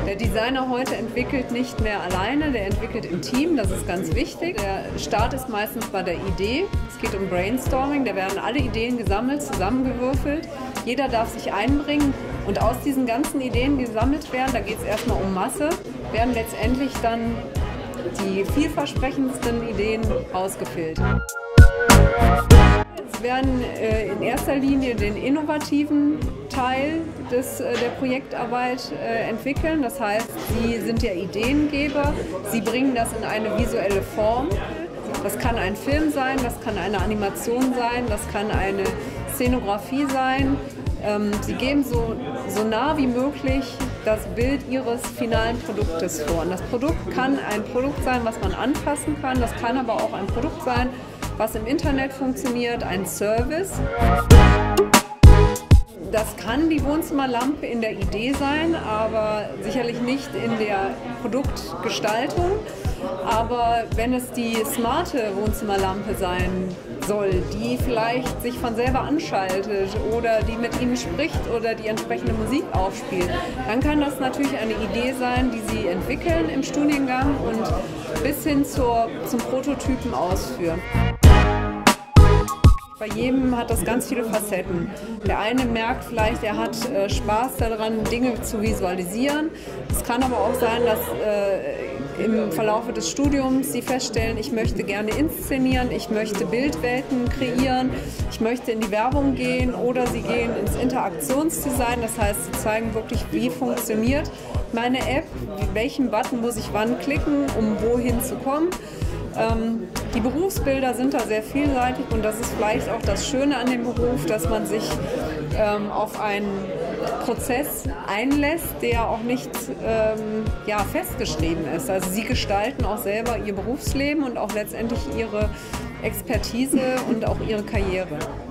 Der Designer heute entwickelt nicht mehr alleine, der entwickelt im Team, das ist ganz wichtig. Der Start ist meistens bei der Idee. Es geht um Brainstorming, da werden alle Ideen gesammelt, zusammengewürfelt. Jeder darf sich einbringen und aus diesen ganzen Ideen, die gesammelt werden, da geht es erstmal um Masse, werden letztendlich dann die vielversprechendsten Ideen ausgefiltert. Es werden in erster Linie den innovativen Teil der Projektarbeit entwickeln. Das heißt, sie sind der Ideengeber, sie bringen das in eine visuelle Form. Das kann ein Film sein, das kann eine Animation sein, das kann eine Szenografie sein. Sie geben so nah wie möglich das Bild ihres finalen Produktes vor. Und das Produkt kann ein Produkt sein, was man anfassen kann, das kann aber auch ein Produkt sein, was im Internet funktioniert, ein Service. Das kann die Wohnzimmerlampe in der Idee sein, aber sicherlich nicht in der Produktgestaltung. Aber wenn es die smarte Wohnzimmerlampe sein soll, die vielleicht sich von selber anschaltet oder die mit Ihnen spricht oder die entsprechende Musik aufspielt, dann kann das natürlich eine Idee sein, die Sie entwickeln im Studiengang und bis hin zum Prototypen ausführen. Bei jedem hat das ganz viele Facetten. Der eine merkt vielleicht, er hat Spaß daran, Dinge zu visualisieren. Es kann aber auch sein, dass im Verlauf des Studiums Sie feststellen, ich möchte gerne inszenieren, ich möchte Bildwelten kreieren, ich möchte in die Werbung gehen oder Sie gehen ins Interaktionsdesign. Das heißt, Sie zeigen wirklich, wie funktioniert meine App, welchen Button muss ich wann klicken, um wohin zu kommen. Die Berufsbilder sind da sehr vielseitig und das ist vielleicht auch das Schöne an dem Beruf, dass man sich auf einen Prozess einlässt, der auch nicht festgeschrieben ist. Also Sie gestalten auch selber Ihr Berufsleben und auch letztendlich Ihre Expertise und auch Ihre Karriere.